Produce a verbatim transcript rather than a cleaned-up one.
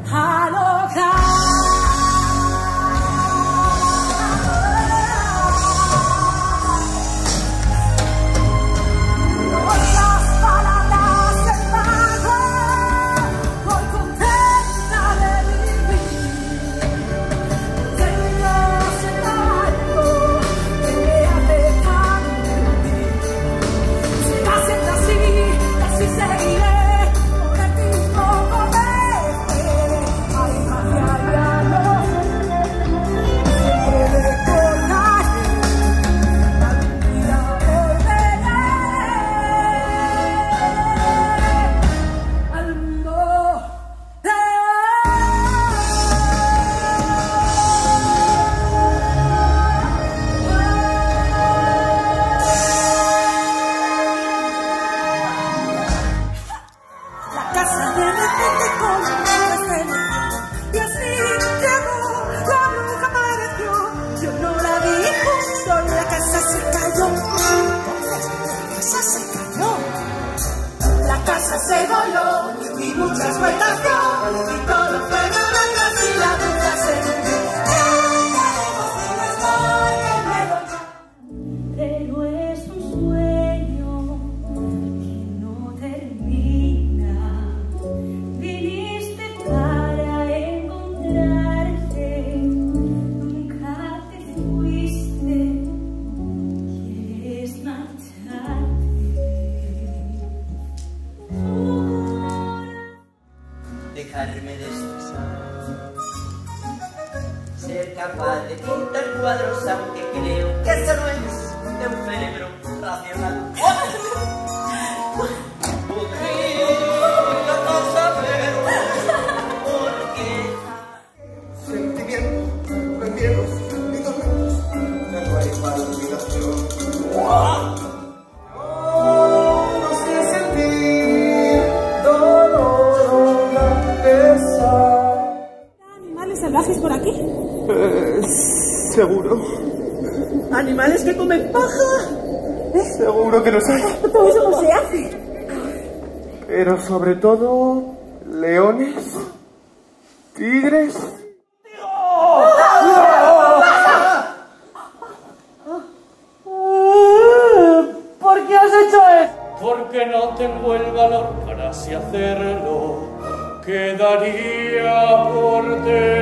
a lograr. Se voló y muchas vueltas dio y todo fue ganas y la duda se murió. Pero es un sueño que no termina. Viniste para encontrarte, nunca te fuiste. Quieres marcharte. Dejarme destrozar, ser capaz de pintar cuadros, aunque creo que eso no es de un cerebro racional. Podría no saberlo, porque sentimientos, remiedos y tormentos, ya no hay palpitación. ¿Salvajes por aquí? Eh, seguro. ¿Animales que comen paja? Seguro que los hay. ¿Todo eso no se hace? Pero sobre todo, leones, tigres. ¿Por qué has hecho eso? Porque no tengo el valor para así hacerlo. Quedaría por ti.